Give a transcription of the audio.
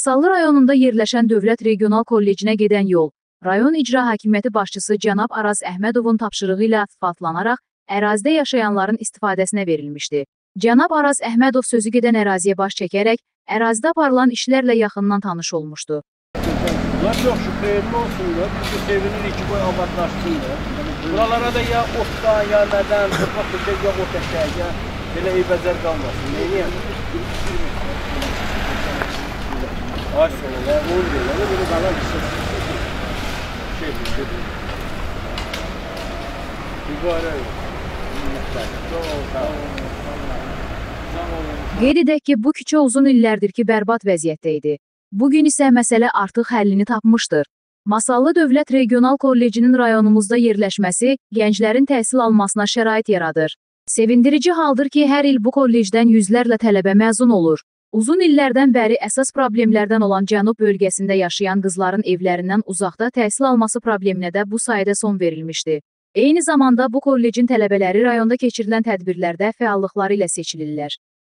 Masallı rayonunda yerləşən Dövlət Regional Kollecinə gedən yol, rayon icra hakimiyyəti başçısı cənab Araz Əhmədovun tapşırığı ilə asfaltlanaraq ərazidə yaşayanların istifadəsinə verilmişdi. Cənab Araz Əhmədov sözü gedən əraziyə baş çəkərək, ərazidə aparılan işlərlə yaxından tanış olmuşdu. Bunlar çox şüpheli olsun da, biz de sevinirik ki, bu abadlaşsın da. Buralara da ya otdan, ya nədən, tutmaq tutacaq, ya ot əşək, ya belə eybəcər qalmasın. Neyniyəm? Ay sonu, ya, onu deyil, onu bunu qalan şey. Mübarək. Qeyd edək ki, bu küçə uzun illərdir ki, bərbad vəziyyətdə idi. Bugün isə məsələ artıq həllini tapmışdır. Masallı Dövlət Regional Kollecinin rayonumuzda yerləşməsi gənclərin təhsil almasına şərait yaradır. Sevindirici haldır ki, hər il bu kollecdən yüzlərlə tələbə məzun olur. Uzun illərdən bəri əsas problemlərdən olan Cənub bölgəsində yaşayan qızların evlərindən uzaqda təhsil alması probleminə də bu sayədə son verilmişdi. Eyni zamanda bu kollecin tələbələri rayonda keçirilən tədbirlərdə fəallıqları ilə seçilirlər.